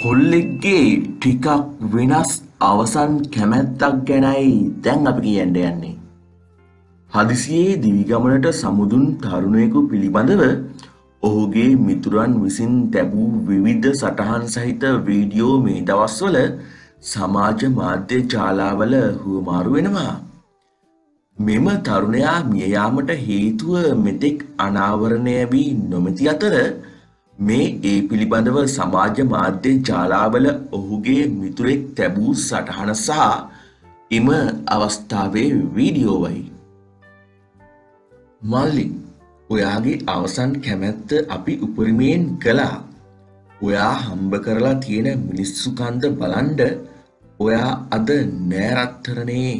කොල්ලෙක්ගේ ටිකක් වෙනස් අවසන් කැමැත්තක් ගැනයි දැන් අපි කියන්න යන්නේ. හදිසියේ දිවිගමනට සමුදුන් තරුණයෙකු පිළිබඳව ඔහුගේ මිතුරන් විසින් තැබූ විවිධ සටහන් සහිත වීඩියෝ මේ දවස්වල සමාජ මාධ්‍ය ජාලාවල හුවමාරු වෙනවා. මෙම තරුණයා මිය යාමට හේතුව මෙතෙක් අනාවරණය වී නොමැති අතර මේ ඒ පිළිබඳව සමාජ මාධ්‍ය ජාලාවල ඔහුගේ මිතුරෙක් තැබූ සටහන සහ එම අවස්ථාවේ වීඩියෝවයි. මල්ලි, ඔයාගේ අවසන් කැමැත්ත අපි උපරිමයෙන් කළා. ඔයා හම්බ කරලා තියෙන මිනිස්සු කන්ද බලන්ඩ ඔයා අද නෑ රත්තරනේ.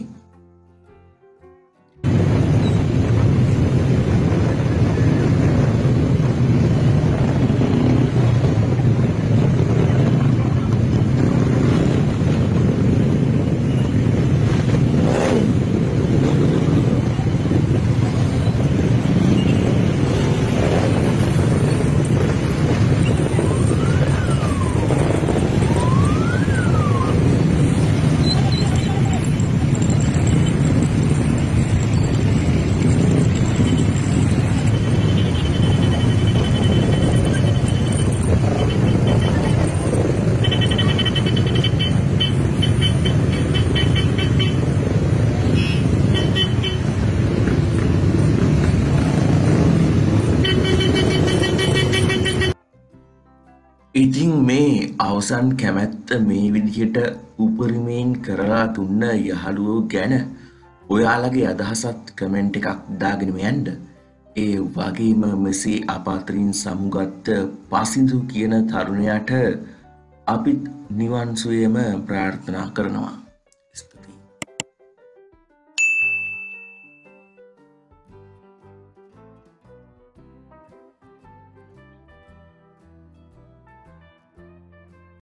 ඉතින් මේ අවසන් කැමැත්ත මේ විදිහට උපරිමයෙන් කරලා දුන්න යහළුවෝ ගැන ඔයාලගේ අදහසත් කමෙන්ට් එකක් දාගෙනම යන්න. ඒ වගේම මෙසේ අපාතරින් සමුගත්ත පසිඳු කියන තරුණයාට අපිත් නිවන් සුවයම ප්‍රාර්ථනා කරනවා.